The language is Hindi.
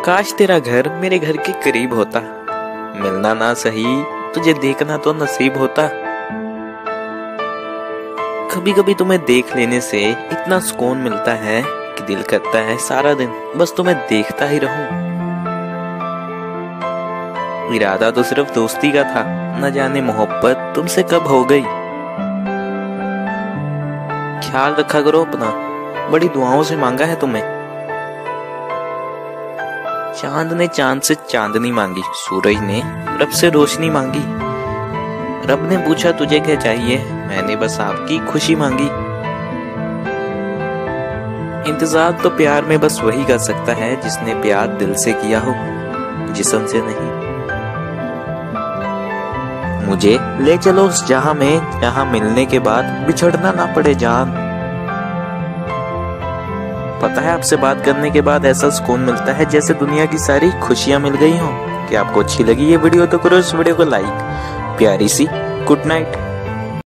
काश तेरा घर मेरे घर के करीब होता, मिलना ना सही तुझे देखना तो नसीब होता। कभी कभी तुम्हें देख लेने से इतना सुकून मिलता है कि दिल करता है सारा दिन बस तुम्हें देखता ही रहूं। इरादा तो सिर्फ दोस्ती का था, न जाने मोहब्बत तुमसे कब हो गई। ख्याल रखा करो अपना, बड़ी दुआओं से मांगा है तुम्हें। चांद ने चांद से चांदनी मांगी, सूरज ने रब से रोशनी मांगी। रब ने पूछा तुझे क्या चाहिए, मैंने बस आपकी खुशी मांगी। इंतजार तो प्यार में बस वही कर सकता है जिसने प्यार दिल से किया हो, जिस्म से नहीं। मुझे ले चलो उस जहां में जहां मिलने के बाद बिछड़ना ना पड़े जान। पता है आपसे बात करने के बाद ऐसा सुकून मिलता है जैसे दुनिया की सारी खुशियां मिल गई हों। कि आपको अच्छी लगी ये वीडियो तो करो इस वीडियो को लाइक। प्यारी सी गुड नाइट।